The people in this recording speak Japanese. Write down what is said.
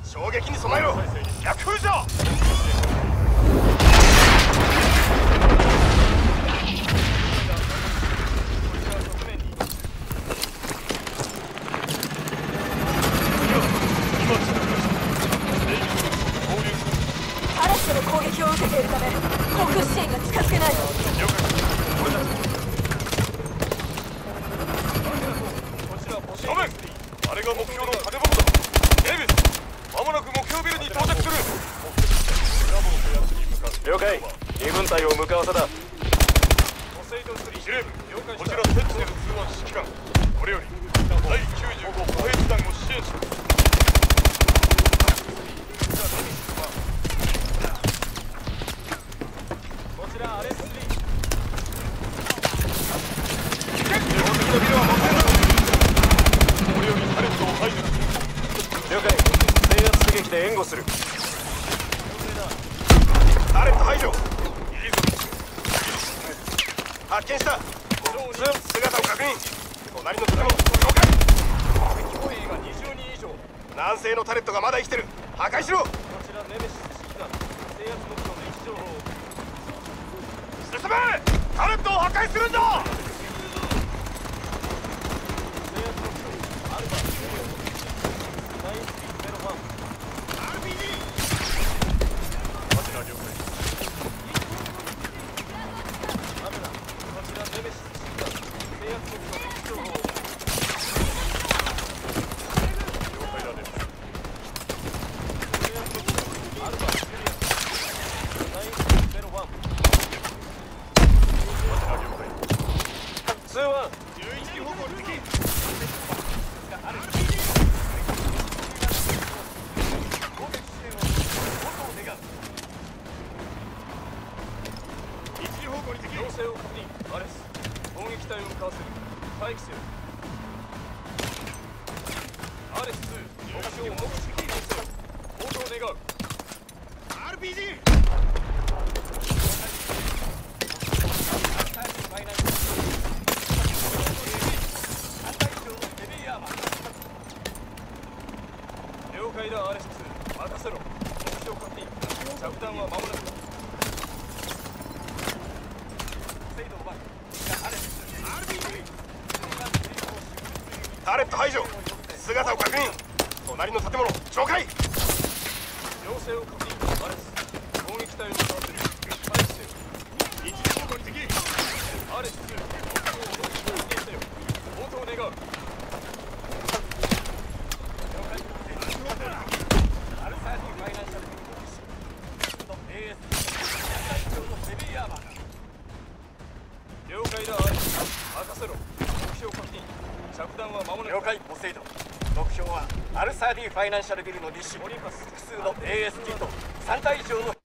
衝撃に備えろ。逆風じゃ。 アラストの攻撃を受けているため航空支援が近づけない。 了解。俺たち正面。あれが目標の建物だ。デイビス、まもなく目標ビルに到着する。了解。2分隊を向かわせだ。司令部、こちらセンチネル通話指揮官。これより第95歩兵師団を支援します。こちらアレスリー。標的のビルは目前だ。これよりタレントを排除する。了解。制圧射撃で援護する。タレント排除。いいぞ。発見した。姿を確認。隣の建物了解。敵歩兵が20人以上。南西のタレットがまだ生きてる。破壊しろ。こちらネメシス指揮官。制圧目標の位置情報を進め。タレットを破壊するんだ。了解だ。アレス2任せろ。目標確認。着弾は間もなく。タレット排除。姿を確認。隣の建物紹介。要請を確認。アレス攻撃隊を向かわせる。アレス一時方向に敵。アレス2応答願う。了解だ。アレス任せろ。目標確認。着弾は間もなく。了解。ポセイドン。目標はアルサーディファイナンシャルビルの日誌複数の AS キット3体以上の